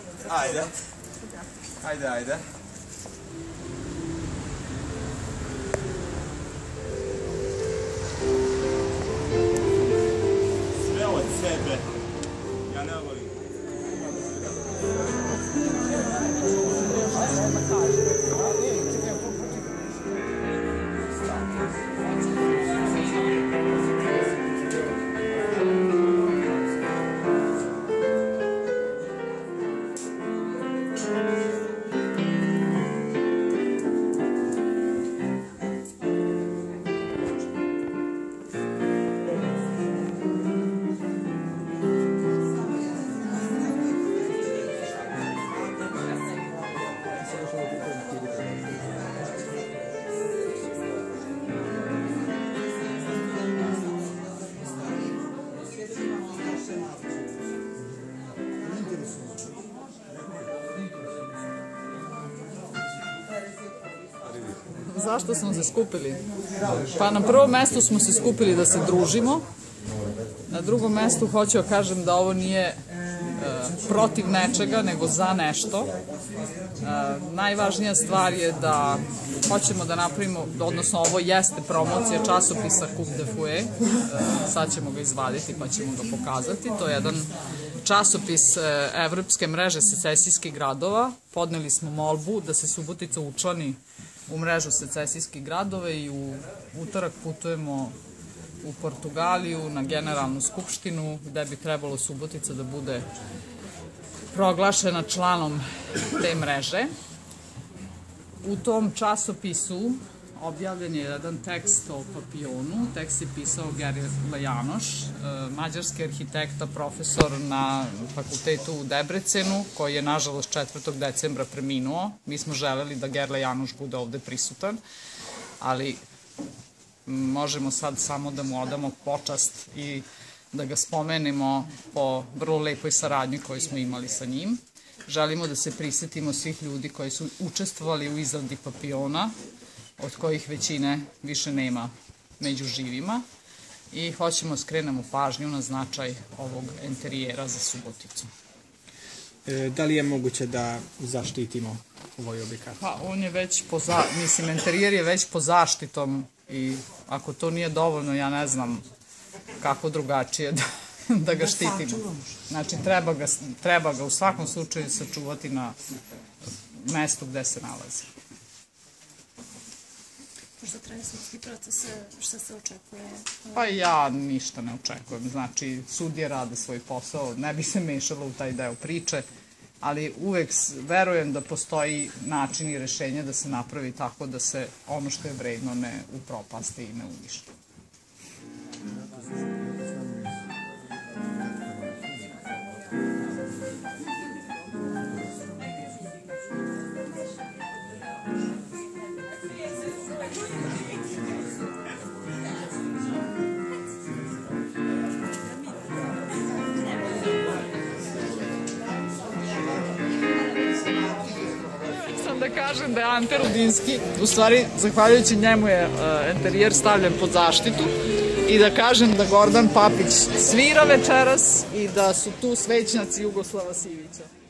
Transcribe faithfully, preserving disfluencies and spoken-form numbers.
Ajde. Ajde, ajde. Sve od sebe. Ja ne volim. Zašto smo se skupili? Pa na prvom mestu smo se skupili da se družimo. Na drugom mestu hoću da kažem da ovo nije e, protiv nečega, nego za nešto. E, najvažnija stvar je da hoćemo da napravimo, odnosno ovo jeste promocija časopisa Coupe de Fouet. E, sad ćemo ga izvaditi pa ćemo ga pokazati. To je jedan časopis e, Evropske mreže secesijskih gradova. Podneli smo molbu da se Subotica učlani u mrežu secesijskih gradova i u utorak putujemo u Portugaliju na generalnu skupštinu gde bi trebalo Subotica da bude proglašena članom te mreže. U tom časopisu objavljen je jedan tekst o Papionu. Tekst je pisao Gerla Janoš, mađarski arhitekta, profesor na fakultetu u Debrecenu, koji je nažalost četvrtog decembra preminuo. Mi smo želeli da Gerla Janoš bude ovde prisutan, ali možemo sad samo da mu odamo počast i da ga spomenemo po vrlo lepoj saradnji koju smo imali sa njim. Želimo da se prisetimo svih ljudi koji su učestvovali u izradi Papiona, od kojih većine više nema među živima, i hoćemo skrenemo pažnju na značaj ovog enterijera za Suboticu. E, da li je moguće da zaštitimo ovaj objekat? Pa on je već po za, mislim, enterijer je već po zaštitom i ako to nije dovoljno, ja ne znam kako drugačije da, da ga štitimo. Znači, treba ga, treba ga u svakom slučaju sačuvati na mestu gde se nalazi. Možda traje sudski proces, šta se očekuje? Pa ja ništa ne očekujem. Znači, sudije rade svoj posao, ne bi se mešalo u taj deo priče, ali uvek verujem da postoji način i rešenje da se napravi tako da se ono što je vredno ne upropasti i ne uništi. Da kažem da je Ante Rudinski, u stvari zahvaljujući njemu je enterijer stavljen pod zaštitu, i da kažem da Gordan Papić svira večeras i da su tu svećnjaci Jugoslava Sivića.